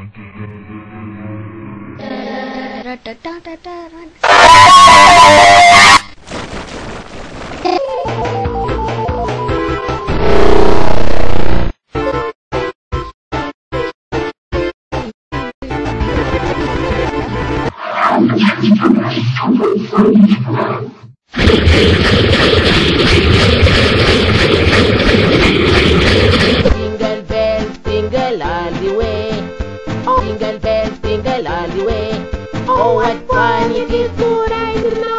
Jingle bells, jingle all the way. Oh, jingle bells, jingle all the way. Oh, what fun it is to ride in a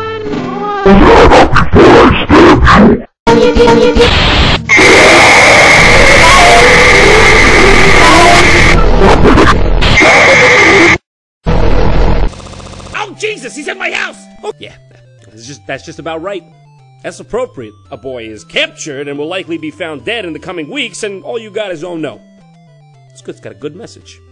Oh, Jesus, he's in my house! Oh, yeah, that's just about right. That's appropriate. A boy is captured and will likely be found dead in the coming weeks, and all you got is oh no. It's good, it's got a good message.